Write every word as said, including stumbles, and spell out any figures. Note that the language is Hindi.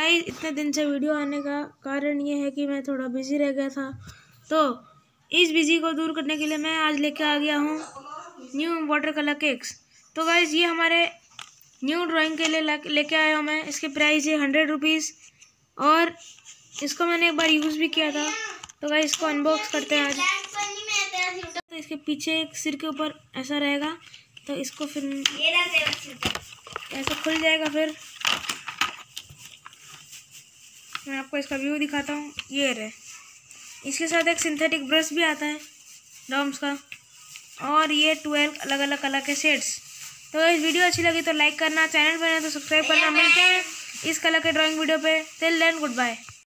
गाइस इतने दिन से वीडियो आने का कारण ये है कि मैं थोड़ा बिजी रह गया था, तो इस बिजी को दूर करने के लिए मैं आज लेके आ गया हूँ न्यू वाटर कलर केक्स। तो गाइस ये हमारे न्यू ड्राइंग के लिए लेके आया हूँ मैं। इसके प्राइस है हंड्रेड रुपीज़ और इसको मैंने एक बार यूज़ भी किया था। तो गाइस इसको अनबॉक्स करते हैं आज। तो इसके पीछे एक सिर के ऊपर ऐसा रहेगा, तो इसको फिर ऐसा खुल जाएगा। फिर मैं आपको इसका व्यू दिखाता हूँ। ये रहे, इसके साथ एक सिंथेटिक ब्रश भी आता है डॉम्स का, और ये ट्वेल्व अलग अलग कलर के शेड्स। तो इस वीडियो अच्छी लगी तो लाइक करना, चैनल पर है तो सब्सक्राइब करना। मिलते हैं इस कलर के ड्राइंग वीडियो पे। Till then good bye.